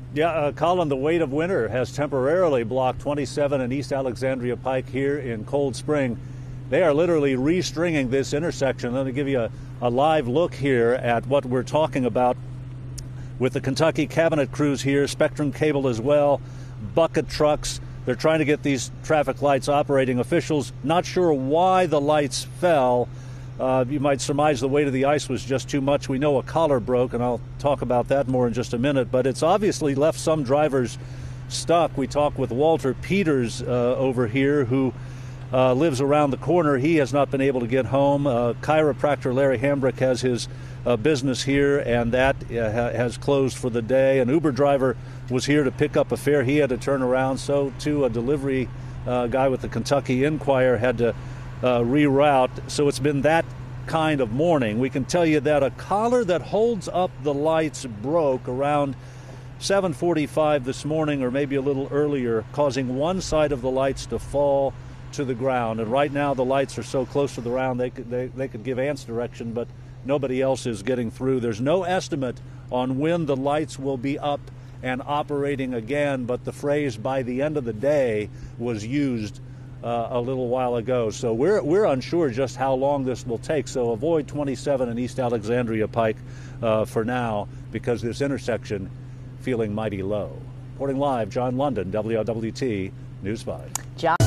Yeah, Colin, the weight of winter has temporarily blocked 27 and East Alexandria Pike here in Cold Spring. They are literally restringing this intersection. Let me give you a live look here at what we're talking about with the Kentucky Cabinet crews here, Spectrum Cable as well, bucket trucks. They're trying to get these traffic lights operating. Officials not sure why the lights fell. You might surmise the weight of the ice was just too much. We know a collar broke, and I'll talk about that more in just a minute. But it's obviously left some drivers stuck. We talked with Walter Peters over here, who lives around the corner. He has not been able to get home. Chiropractor Larry Hambrick has his business here, and that has closed for the day. An Uber driver was here to pick up a fare. He had to turn around. So, too, a delivery guy with the Kentucky Enquirer had to reroute. So it's been that kind of morning. We can tell you that a collar that holds up the lights broke around 7:45 this morning, or maybe a little earlier, causing one side of the lights to fall to the ground. And right now the lights are so close to the ground they could give ants direction, but nobody else is getting through. There's no estimate on when the lights will be up and operating again, but the phrase "by the end of the day" was used a little while ago. So we're unsure just how long this will take. So avoid 27 and East Alexandria Pike for now, because this intersection feeling mighty low. Reporting live, John London, WLWT News 5.